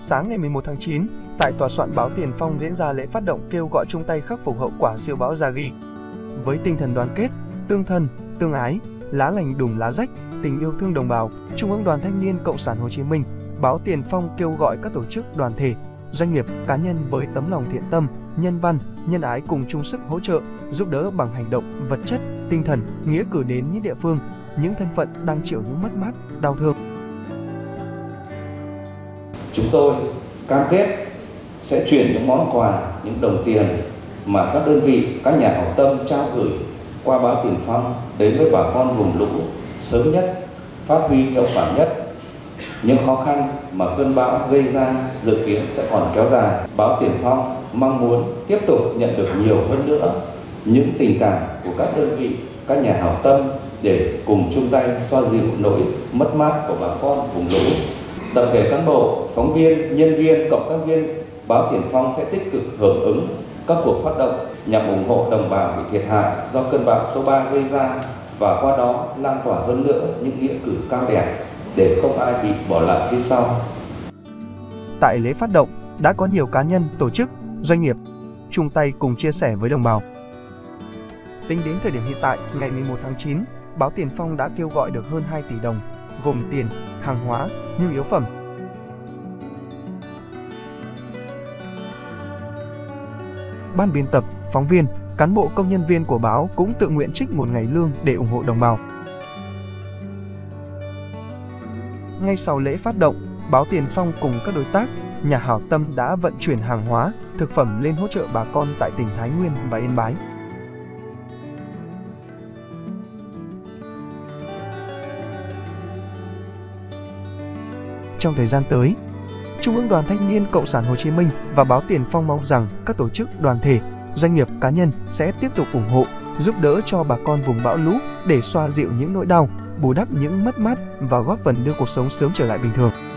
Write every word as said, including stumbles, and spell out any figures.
Sáng ngày mười một tháng chín, tại tòa soạn báo Tiền Phong diễn ra lễ phát động kêu gọi chung tay khắc phục hậu quả siêu bão Yagi. Với tinh thần đoàn kết, tương thân, tương ái, lá lành đùm lá rách, tình yêu thương đồng bào, Trung ương Đoàn Thanh niên Cộng sản Hồ Chí Minh, báo Tiền Phong kêu gọi các tổ chức, đoàn thể, doanh nghiệp, cá nhân với tấm lòng thiện tâm, nhân văn, nhân ái cùng chung sức hỗ trợ, giúp đỡ bằng hành động, vật chất, tinh thần, nghĩa cử đến những địa phương, những thân phận đang chịu những mất mát, đau thương. Chúng tôi cam kết sẽ chuyển những món quà, những đồng tiền mà các đơn vị, các nhà hảo tâm trao gửi qua báo Tiền Phong đến với bà con vùng lũ sớm nhất, phát huy hiệu quả nhất. Những khó khăn mà cơn bão gây ra dự kiến sẽ còn kéo dài. Báo Tiền Phong mong muốn tiếp tục nhận được nhiều hơn nữa những tình cảm của các đơn vị, các nhà hảo tâm để cùng chung tay xoa dịu nỗi mất mát của bà con vùng lũ. Tập thể cán bộ, phóng viên, nhân viên, cộng tác viên báo Tiền Phong sẽ tích cực hưởng ứng các cuộc phát động nhằm ủng hộ đồng bào bị thiệt hại do cơn bão số ba gây ra và qua đó lan tỏa hơn nữa những nghĩa cử cao đẹp để không ai bị bỏ lại phía sau. Tại lễ phát động đã có nhiều cá nhân, tổ chức, doanh nghiệp chung tay cùng chia sẻ với đồng bào. Tính đến thời điểm hiện tại, ngày mười một tháng chín, báo Tiền Phong đã kêu gọi được hơn hai tỷ đồng, gồm tiền, hàng hóa, nhu yếu phẩm. Ban biên tập, phóng viên, cán bộ công nhân viên của báo cũng tự nguyện trích một ngày lương để ủng hộ đồng bào. Ngay sau lễ phát động, báo Tiền Phong cùng các đối tác, nhà hảo tâm đã vận chuyển hàng hóa, thực phẩm lên hỗ trợ bà con tại tỉnh Thái Nguyên và Yên Bái. Trong thời gian tới, Trung ương Đoàn Thanh niên Cộng sản Hồ Chí Minh và báo Tiền Phong mong rằng các tổ chức, đoàn thể, doanh nghiệp, cá nhân sẽ tiếp tục ủng hộ, giúp đỡ cho bà con vùng bão lũ để xoa dịu những nỗi đau, bù đắp những mất mát và góp phần đưa cuộc sống sớm trở lại bình thường.